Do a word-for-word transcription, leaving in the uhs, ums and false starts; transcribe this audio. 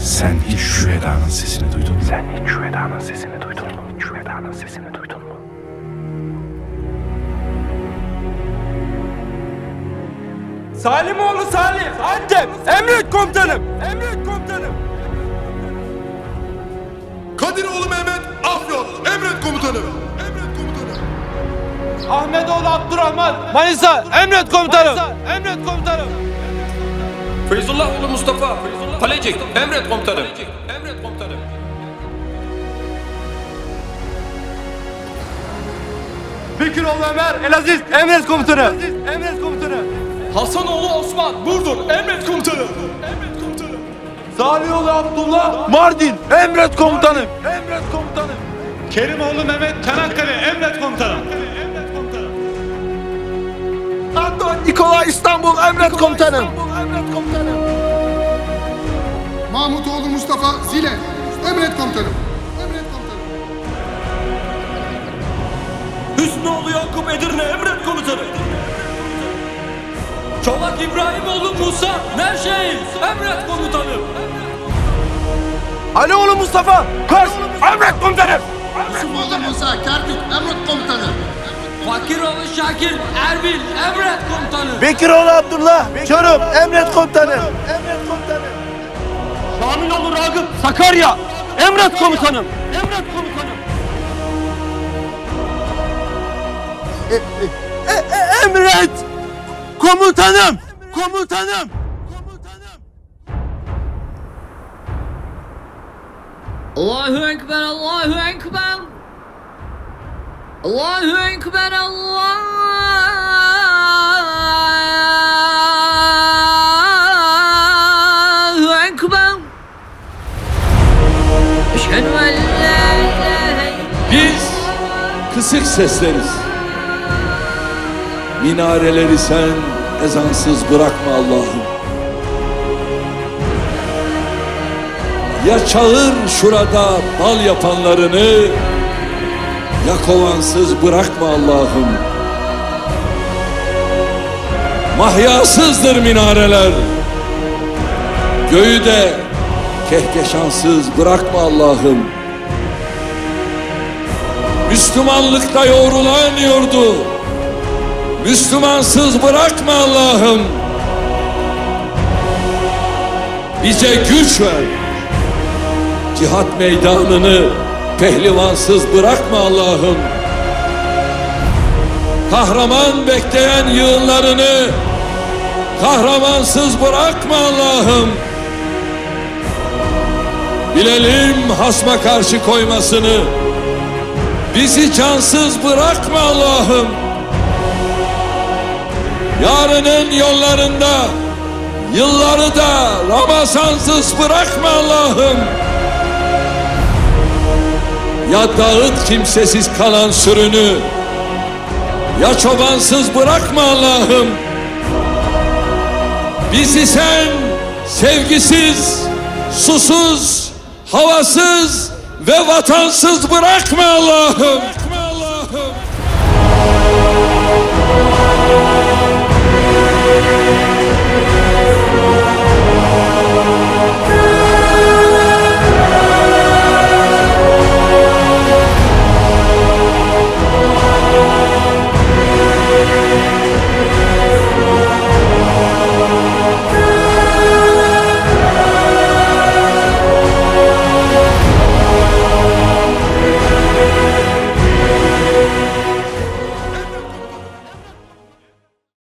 Sen hiç şu edanın sesini duydun mu? Sen hiç şu edanın sesini duydun mu? Şu edanın sesini duydun mu? Salimoğlu Salim, Antep, emret komutanım, emret komutanım. Kadiroğlu Mehmet, Afyon, emret komutanım. Emret komutanım. Ahmetoğlu Abdurrahman, Manisa, emret komutanım, Manisa, emret komutanım. Feyzullahoğlu Mustafa, Palecik, emret komutanım. Emret komutanım. Bekiroğlu Ömer, Elaziz, emret komutanım. Emret komutanım. Hasanoğlu Osman, Burdur, emret komutanım. Emret komutanım. Salioğlu Abdullah, Mardin, emret komutanım. Emret komutanım. Kerimoğlu Mehmet, Çanakkale, emret komutanım. Emret komutanım. Anton Nikolay İstanbul, emret komutanım. Emret komutanım. Mahmutoğlu Mustafa, Zile, emret komutanım. Emret komutanım. Hüsnoğlu Yakup Edirne, emret komutanım. Çolak İbrahimoğlu Musa, Nevşehir, emret komutanım. Alioğlu Mustafa, Kars, emret komutanım. Yusufoğlu Musa, Kerkük, emret komutanım. Fakiroğlu Şakir, Erbil, emret komutanım. Bekiroğlu Abdullah, Çorum, emret komutanım. Emret komutanım. Şamiloğlu Ragıp, Sakarya, emret komutanım. Emret komutanım. E, e, e, emret komutanım. Komutanım. Komutanım. Allahu Ekber, Allahu Ekber. Allahu Ekber, Allahu Ekber. Eşhedü en la ilahe illallah. Biz kısık sesleriz. Minareleri sen ezansız bırakma Allah'ım. Ya çağır şurada bal yapanlarını, ya kovansız bırakma Allah'ım. Mahyasızdır minareler, göğü de kehkeşansız bırakma Allah'ım. Müslümanlıkta yoğrulan yurdu Müslümansız bırakma Allah'ım. Bize güç ver, cihat meydanını pehlivansız bırakma Allah'ım. Kahraman bekleyen yığınlarını kahramansız bırakma Allah'ım. Bilelim hasma karşı koymasını, bizi cansız bırakma Allah'ım. Yarının yollarında yılları da Ramazansız bırakma Allah'ım. Ya dağıt kimsesiz kalan sürünü, ya çobansız bırakma Allah'ım. Bizi sen sevgisiz, susuz, havasız ve vatansız bırakma Allah'ım.